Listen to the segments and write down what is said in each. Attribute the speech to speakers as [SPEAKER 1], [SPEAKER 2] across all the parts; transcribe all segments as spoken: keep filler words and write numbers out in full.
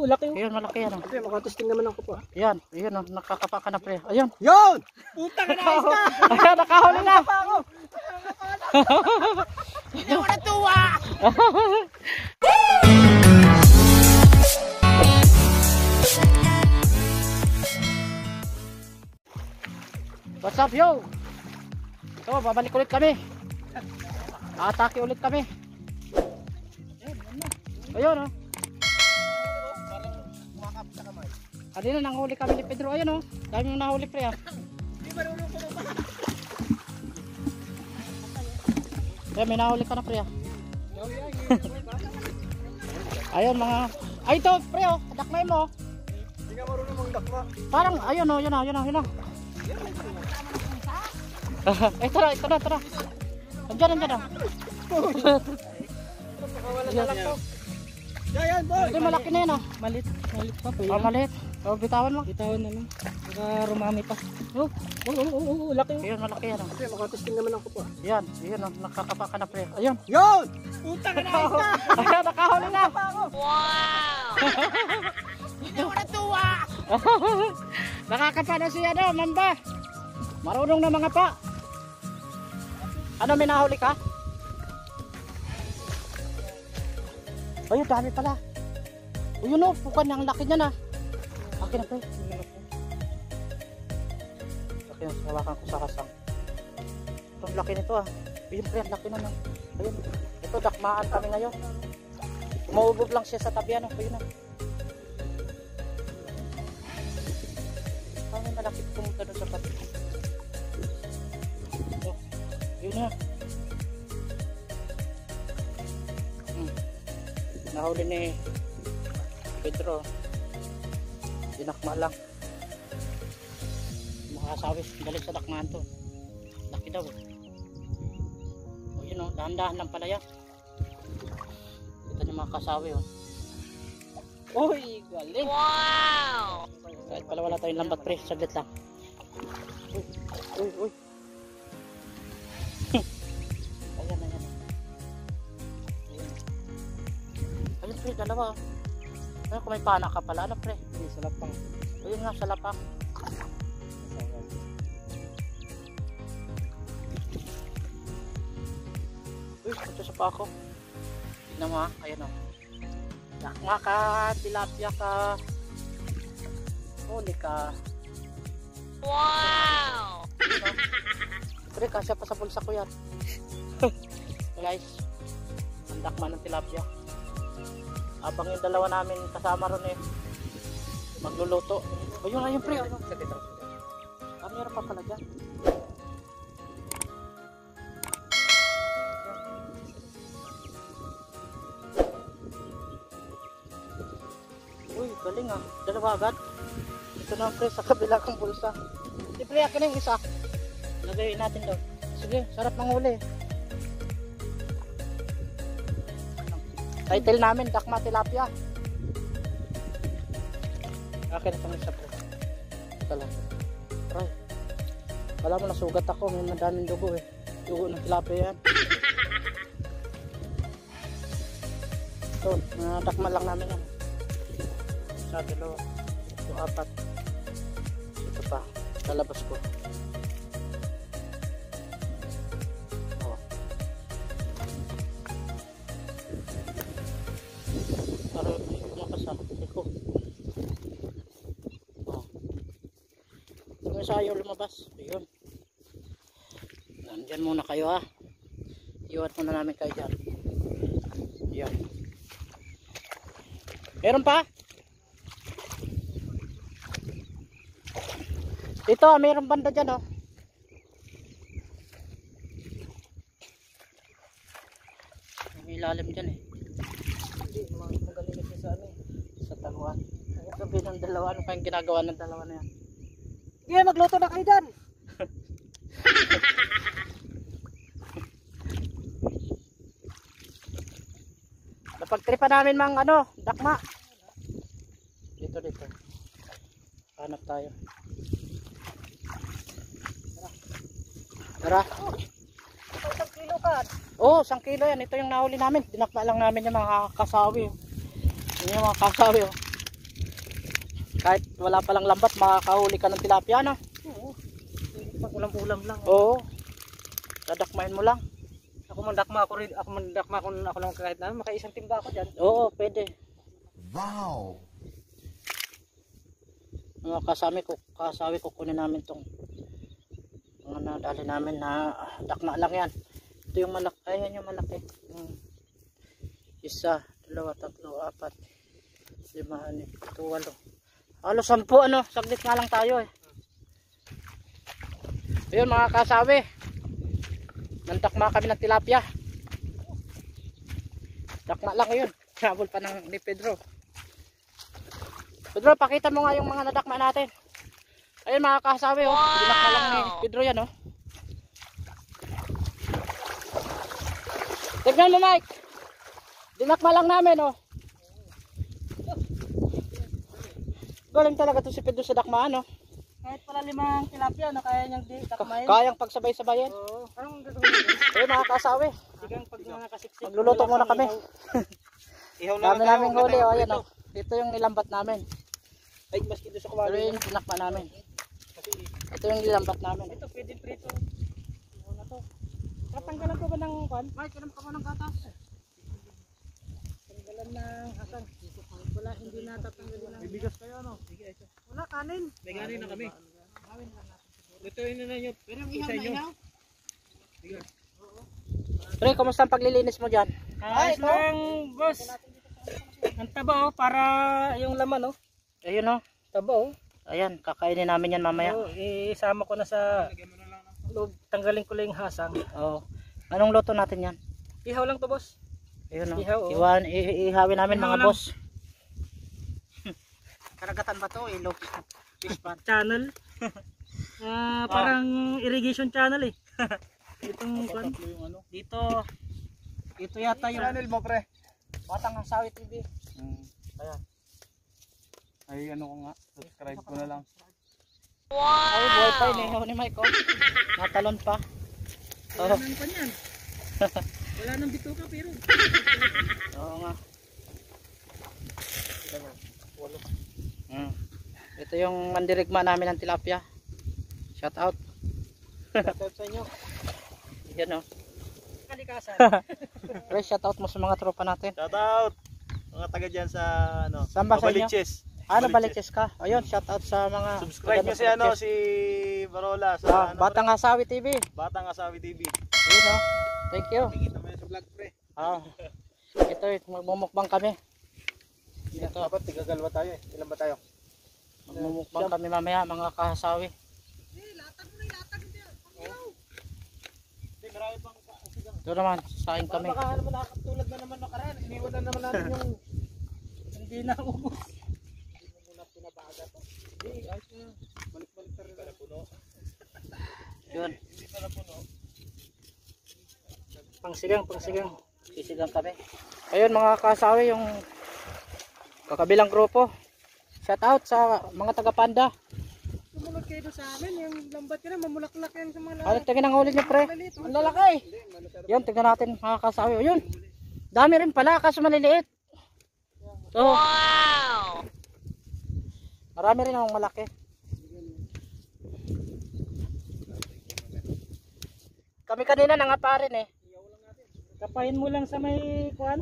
[SPEAKER 1] laki.
[SPEAKER 2] Ayun, malaki yan.
[SPEAKER 1] Pre, makatesting naman ako pa.
[SPEAKER 2] Yan, ayun, oh, nakakapa ka na pre. Ayun.
[SPEAKER 1] Yun! Puta ka na, isda!
[SPEAKER 2] Ayun, nakahuli na.
[SPEAKER 1] Hindi ako natuwa!
[SPEAKER 2] What's up, yo? So, babalik ulit kami. Atake ulit kami. Ayun, oh. Kanina nanghuli kami ni Pedro. Ayun, oh. Dami yung nahuli, pre, ah.
[SPEAKER 1] Hindi marunong ko ba?
[SPEAKER 2] Ayun, may nahuli ka na, pre, ah. Ayun, mga... Ay, ito, pre, oh. Dakmay mo.
[SPEAKER 1] Hindi nga marunong mong dakma.
[SPEAKER 2] Parang, ayun, oh. Yun, oh. Yun, oh. Yun, oh. Eh, tara, ito na, tara. Nandiyan, nandiyan, oh.
[SPEAKER 1] Nakawala na lang to. Yan, boy!
[SPEAKER 2] Ito, malaki na yan, oh.
[SPEAKER 1] Malit. Malit pa po
[SPEAKER 2] Ah, malit. So, bitawan mo.
[SPEAKER 1] Bitawan na lang. Baka rumami pa. Oh, oh, oh, oh, oh, laki.
[SPEAKER 2] Ayun, malaki yan, oh.
[SPEAKER 1] Pre, makatesting naman ako pa.
[SPEAKER 2] Yan, ayun, oh. Nakakapa ka na, pre. Ayun.
[SPEAKER 1] Yun! Puta ka na, isda!
[SPEAKER 2] Ayun, nakahuli na.
[SPEAKER 1] Wow! Hindi ako natuwa!
[SPEAKER 2] Nakakapa na siya, no, mamba. Marunong na mga pa. Ano, may nahuli ka? Ayun, dami pala. Ayun, no, pukan ang laki niya na. Akin na, pre. Akin, hawakan ko sa kasang. Ito, ang laki nito, ah. Ayun, pre, ang laki na, no. Ayun, ito, dakmaan kami ngayon. Umuubog lang siya sa tabi, ano. Ayun, no. Parang malapit pumunta doon sa tabi. Oh, yun na. Hmm. Nahuli ni Pedro. Dinakma lang. Makasawis. Galing sa dakmaan to. Laki daw. O yun o. Dahan-dahan lang pala yan. Kita niyo mga kasawi o. Uy, galing. Wow! Kahit pala wala tayong lambat pre. Saglit lang. Uy, uy, uy. Ayan, ayan. Ayan. Ayun pre, dalawa. Ayun, kung may pana ka pala, ano pre?
[SPEAKER 1] Hindi, sa lapang.
[SPEAKER 2] Ayun nga, sa lapak. Uy, ito sa pa ako. Tignan mo ha, ayan o. Dakma ka, tilapia ka. Huli ka. Wow! Ayun o. Pre, kasya pa sa bulsa ko yan. Guys, ang dakma ng tilapia. Habang yung dalawa namin kasama ron eh, magluluto. Ayun, ayun pre, ayun. Ah, meron pa pala dyan. Uy, galing ah. Dalawa agad. Ito na pre, sa kabila kong bulsa. Di pre, akin na yung isa. Lagayin natin daw. Sige, sarap manghuli. Title namin, Dakma Tilapia. Akin na itong isa po. Ito lang. Try. Wala mo nasugat ako, may madaming dugo eh. Dugo ng tilapia yan. Ito, nadakma lang namin yan. Isa, dalawa. Ito, apat. Ito pa, lalabas ko. Sayo lumabas. Ayun. Nandyan muna kayo ha. Iwan muna namin kayo dyan. Ayun. Meron pa? Dito, mayroong banda dyan oh. May ilalim dyan eh. Hindi, magaling kasi sa ano sa taluan. Ang sabi ng dalawa, ano pa yung ginagawa ng dalawa na yan?
[SPEAKER 1] Sige, magluto na kayo dyan.
[SPEAKER 2] Napagtripa namin mang ano, dakma. Dito, dito. Hanap tayo. Tara.
[SPEAKER 1] Isang kilo ka.
[SPEAKER 2] Oo, oh, isang kilo yan. Ito yung nahuli namin. Dinakma lang namin yung mga kasawi. Yung mga kasawi. Oh. Kahit wala palang lambat, makakahuli ka ng tilapia na.
[SPEAKER 1] Oo. Pag ulam-ulam lang.
[SPEAKER 2] Oo. Dadakmain mo lang.
[SPEAKER 1] Ako mandakma ako rin, ako mandakma ako, ako lang kahit na makaisang timba ako diyan.
[SPEAKER 2] Oo, pwede.
[SPEAKER 3] Wow!
[SPEAKER 2] Mga kasawi ko, kasawi ko kunin namin tong mga nadali namin na dakma lang yan. Ito yung malaki, ayan yung malaki. Yung isa, dalawa, tatlo, apat, lima, anim, ito, walo. Halos sampu ano, saglit nga lang tayo eh. Ayun mga kasawi. Nandakma kami ng tilapia. Dakma lang yun. Habol pa ng ni Pedro. Pedro, pakita mo nga yung mga nadakma natin. Ayun mga kasawi, oh. Wow. Dinakma lang ni Pedro yan, oh. Tignan mo, Mike. Dinakma lang namin, oh. Galing talaga to si Pedro sa dakmaan, oh.
[SPEAKER 1] Kahit pala limang tilapia na kaya niyang di takmayin.
[SPEAKER 2] Kayang pagsabay-sabayin.
[SPEAKER 1] Oo. Anong gagawin mo?
[SPEAKER 2] Ayun mga kasawi.
[SPEAKER 1] Sigang pag mga kasiksik.
[SPEAKER 2] Magluluto muna kami.
[SPEAKER 1] Ihaw
[SPEAKER 2] Dami namin huli, oh. Ayan, oh. Dito yung nilambat namin.
[SPEAKER 1] Ay, maski doon sa
[SPEAKER 2] Pero
[SPEAKER 1] kawali.
[SPEAKER 2] yung dinakma namin. Ito yung nilambat namin.
[SPEAKER 1] Ito pwede prito. Ano na to? Tatanggalan ko ba ng kwan? Mike, kailan pa ko ng gatas? Tanggalan ng hasang. Wala, hindi na tatanggalin ng...
[SPEAKER 3] Bibigas kayo, no?
[SPEAKER 1] Sige, ito. Wala, kanin.
[SPEAKER 3] May ganin na kami.
[SPEAKER 1] Gawin lang natin.
[SPEAKER 3] Lutuin na nyo.
[SPEAKER 1] Pero yung ihaw na ihaw?
[SPEAKER 3] Sige.
[SPEAKER 2] Pre, kumusta ang paglilinis mo dyan?
[SPEAKER 1] Ayos lang, boss. Ang taba, oh, para yung laman, oh.
[SPEAKER 2] Ayun, oh.
[SPEAKER 1] Taba, oh.
[SPEAKER 2] Ayan, kakainin namin yan mamaya.
[SPEAKER 1] Oh, isama ko na sa loob. Tanggalin ko lang yung hasang.
[SPEAKER 2] Oh. Anong luto natin yan?
[SPEAKER 1] Ihaw lang to, boss.
[SPEAKER 2] Ayun, oh.
[SPEAKER 1] Ihaw, oh.
[SPEAKER 2] Iwan, i- ihawin namin
[SPEAKER 1] Ihaw
[SPEAKER 2] mga
[SPEAKER 1] lang.
[SPEAKER 2] boss. Karagatan ba to? Ilog. Fish pond.
[SPEAKER 1] Channel. Ah, parang irrigation channel, eh. Itong kwan.
[SPEAKER 2] Dito, dito yata yung
[SPEAKER 3] Channel mo, pre.
[SPEAKER 2] Batang Hasawi T V.
[SPEAKER 3] Hmm.
[SPEAKER 2] Ayan.
[SPEAKER 3] Ay, ano ko nga. Subscribe ko na lang.
[SPEAKER 2] Ay, buhay pa yun eh. Ni Mike, oh. Natalon pa.
[SPEAKER 1] Wala
[SPEAKER 2] Oh.
[SPEAKER 1] nang kwan yan. Wala nang bituka, pero.
[SPEAKER 2] Oo nga. Hmm. Ito yung mandirigma namin ng tilapia. Shout out.
[SPEAKER 1] Shoutout sa inyo.
[SPEAKER 2] Yan, oh.
[SPEAKER 1] Kalikasan.
[SPEAKER 2] Pre, shout out mo sa mga tropa natin.
[SPEAKER 3] Shout out! Mga taga dyan sa, ano,
[SPEAKER 2] Saan ba sa inyo?
[SPEAKER 3] Babaliches.
[SPEAKER 2] Ano, Baliches ka? Ayun, shout out sa mga
[SPEAKER 3] Subscribe nyo si, ano, si Barola sa,
[SPEAKER 2] Ah,
[SPEAKER 3] ano,
[SPEAKER 2] Batang Hasawi T V.
[SPEAKER 3] Batang Asawi T V.
[SPEAKER 2] Yun, oh. Thank you.
[SPEAKER 3] Nakikita mo yan sa vlog, pre.
[SPEAKER 2] Ah. Ito, magmumukbang kami. Ito,
[SPEAKER 3] Dapat tigagalwa tayo eh. Ilan ba tayo?
[SPEAKER 2] magmumukbang kami mamaya, mga kahasawi.
[SPEAKER 3] Hindi, marami pang sigang.
[SPEAKER 2] Ito naman, sasaing kami.
[SPEAKER 1] Baka naman nakakatulad na naman nakaraan. Iniwan na naman natin yung hindi na ubos. Hindi mo muna pinabaga to. Hindi, ayos na. Balik-balik na rin. Para puno.
[SPEAKER 2] Yun,
[SPEAKER 3] Hindi pala puno.
[SPEAKER 1] Pangsigang, pangsigang.
[SPEAKER 2] sisigang kami. Ayun mga kahasawi, yung kakabilang grupo. Shout out sa mga taga Panda.
[SPEAKER 1] Sumunod kayo doon sa amin. Yung lambat ka na, mamulaklak yan sa mga
[SPEAKER 2] Ano, tingin ang huli niyo, pre? Ang lalaki. Yun, tingnan natin mga kahasawi. Ayun, dami rin pala, kaso maliliit. Oh. Wow! Marami rin ang malaki. Kami kanina nangapa rin eh.
[SPEAKER 1] Kapahin mo lang sa may kuhan.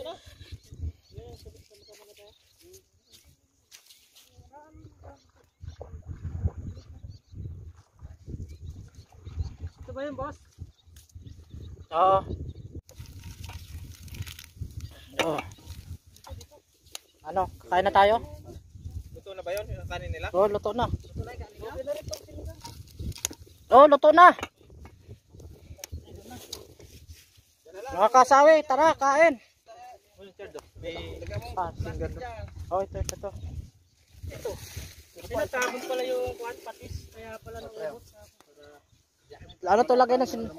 [SPEAKER 1] Ito ba yun, boss?
[SPEAKER 2] Oo. Oo. Ano, kain na tayo?
[SPEAKER 3] Luto na ba yun? Yung kanin nila?
[SPEAKER 2] Oo, luto na. Oo, luto na. Mga kasawi, tara, kain.
[SPEAKER 3] May
[SPEAKER 2] Ah, finger na. Oh, ito, ito, ito.
[SPEAKER 1] Pinatapon pala yung kuhan, patis. Kaya pala naubos.
[SPEAKER 2] Ano to lagay ng sin...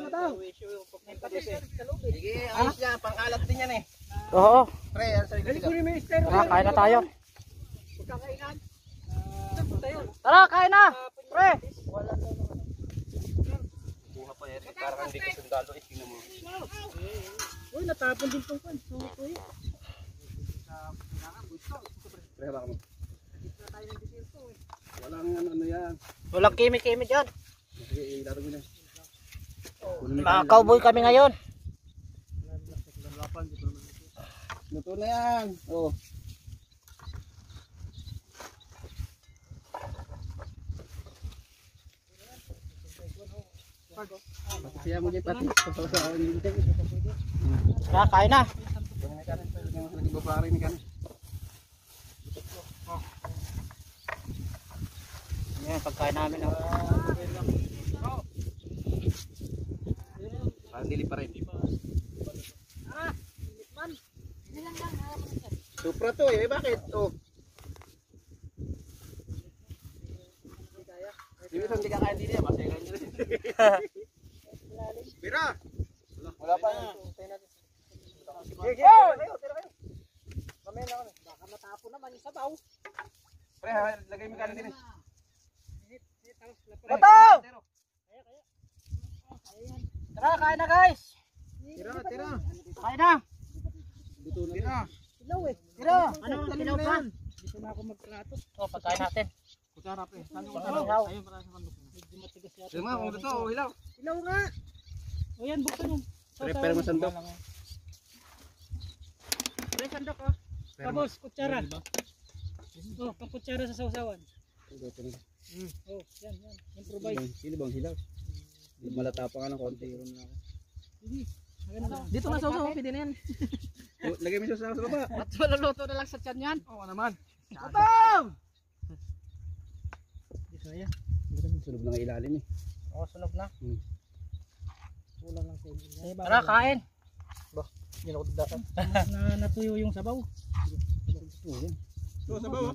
[SPEAKER 3] Sige, ayos niya. Pang-alat din yan eh.
[SPEAKER 2] Oo.
[SPEAKER 3] Pre, yan sa
[SPEAKER 1] Galing ko rin may estero.
[SPEAKER 2] Tara, kain na tayo.
[SPEAKER 1] Pagkakainan. Saan punta yun?
[SPEAKER 2] Tara, kain na. Pre.
[SPEAKER 3] buha pa yan. Parang hindi ko sundalo eh. Tingnan mo.
[SPEAKER 1] Uy, natapon din tong kuhan. So, uy.
[SPEAKER 3] Pre, baka mo.
[SPEAKER 1] Walang ano, ano yan.
[SPEAKER 2] Walang kimi-kimi dyan.
[SPEAKER 1] Sige, ilalagay mo na.
[SPEAKER 2] Mga cowboy kami ngayon.
[SPEAKER 1] Luto na yan. Oh. Pati siya mo dyan pati. Sasawasawan din dyan.
[SPEAKER 2] Tara, kain na.
[SPEAKER 1] Lagi babarin ni kanin.
[SPEAKER 2] Yan, pagkain namin. Oh.
[SPEAKER 1] Parang dili pa rin. Supra to eh, bakit? Oh. Hindi mo hindi kakain din eh, masaya nyo rin. Bira! Wala pa yan. Sige, sige. Tira kayo. Mamaya na ako. Baka matapo naman yung sabaw. Pre, lagay mo kanin din eh.
[SPEAKER 2] Bato! Tara, kain na guys.
[SPEAKER 1] Tira, tira.
[SPEAKER 2] Kain na.
[SPEAKER 1] Dito na. Tira.
[SPEAKER 2] Ilaw eh. Tira. Ano, ilaw pa?
[SPEAKER 1] Dito na ako magplato.
[SPEAKER 2] O, pagkain natin.
[SPEAKER 1] Kutsara pre. Saan yung
[SPEAKER 2] Kutsara?
[SPEAKER 1] kutsara? Ayun, para sa kandok. Medyo matigas yata. Sige mga, kung dito, hilaw. Hilaw nga. O yan, buksan yun. Prepare mo sandok. Pre, sandok oh. Tapos, kutsara. Oh, pang kutsara sa sausawan. Mm. Oh, yan, yan. Improvise. Sino bang hilaw? Malata pa nga ng konti. Dito na sausaw, pwede na yan. Lagay mo siya sa baba.
[SPEAKER 2] At maluluto na lang sa tiyan yan.
[SPEAKER 1] Oo naman.
[SPEAKER 2] Bato!
[SPEAKER 1] Dito na yan. Sunog na nga ilalim eh.
[SPEAKER 2] O, sunog na.
[SPEAKER 1] Hmm. Kulang lang sa inyo.
[SPEAKER 2] Tara, kain.
[SPEAKER 1] Ba, yun ako dapat. Na natuyo yung sabaw. Ito, sabaw.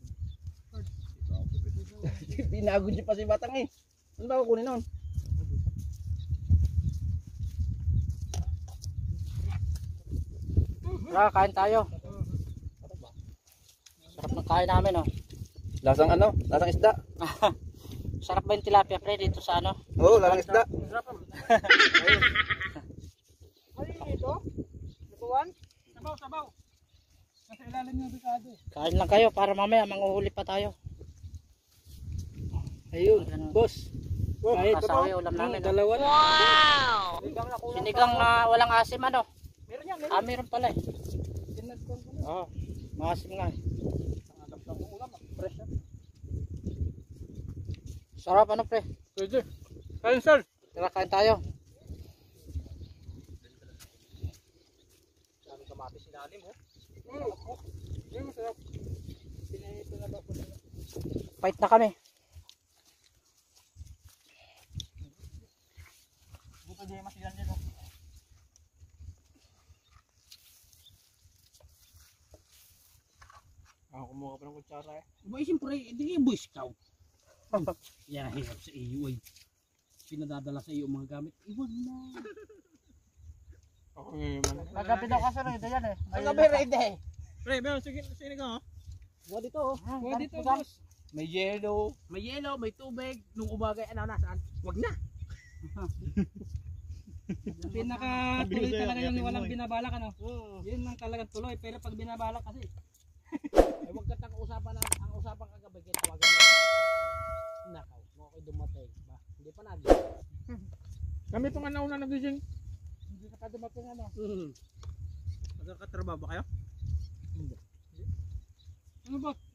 [SPEAKER 1] Binagod niyo pa si Batang eh. Ano ba kukunin nun?
[SPEAKER 2] Tara, kain tayo. Sarap ng kain namin, oh.
[SPEAKER 1] Lasang ano? Lasang isda.
[SPEAKER 2] Sarap ba yung tilapia, pre, dito sa ano?
[SPEAKER 1] Oo, lasang isda.
[SPEAKER 2] Sarap. Ano dito? Lutuan?
[SPEAKER 1] Sabaw, sabaw. Nasa ilalim yung bikado.
[SPEAKER 2] Kain lang kayo para mamaya manguhuli pa tayo.
[SPEAKER 1] Ayun, boss.
[SPEAKER 2] Kahit kasawi ulam namin.
[SPEAKER 1] Dalawa na.
[SPEAKER 2] Wow! Sinigang na walang asim, ano?
[SPEAKER 1] Meron yan, meron.
[SPEAKER 2] Ah, meron pala eh.
[SPEAKER 1] Tinagpon ko na.
[SPEAKER 2] Oo, maasim nga eh.
[SPEAKER 1] Nangagap ng ulam, fresh yan.
[SPEAKER 2] Sarap, ano pre?
[SPEAKER 1] Pwede. Kain sir.
[SPEAKER 2] Tara, kain tayo.
[SPEAKER 1] Dami kamatis ilalim oh. Oo. Yan masarap. Pinahito na ba ko nila?
[SPEAKER 2] Fight na kami.
[SPEAKER 1] Buto di masilan dyan oh. Ako kumuha pa ng kutsara eh.
[SPEAKER 4] Ba, siyempre, hindi kayo Boy Scout. Yan, hirap sa iyo ay. Pinadadala sa iyo mga gamit. Iwag na.
[SPEAKER 1] Ako ngayon.
[SPEAKER 2] Nagabi daw kasi rin, yan eh.
[SPEAKER 4] Nagabi ready eh.
[SPEAKER 1] Pre, meron sige sige ka oh.
[SPEAKER 4] Buwa dito oh.
[SPEAKER 1] Buwa dito boss.
[SPEAKER 4] May yellow. May yellow, may tubig. Nung umaga, ano, nasaan? Wag na.
[SPEAKER 1] Pinaka tuloy talaga yung walang binabalak ano. Yun ang talagang tuloy, pero pag binabalak kasi
[SPEAKER 4] Eh, wag ka tang usapan ang, ang usapan kagabi. Kaya tawagan mo. Nakaw. Mo ako'y dumatay. Ba? Hindi pa naging.
[SPEAKER 1] kami itong ano na nagising. Hindi na ka dumating ano.
[SPEAKER 4] Hmm.
[SPEAKER 1] Nagkakatrabaho ba kayo? Hindi. Ano ba?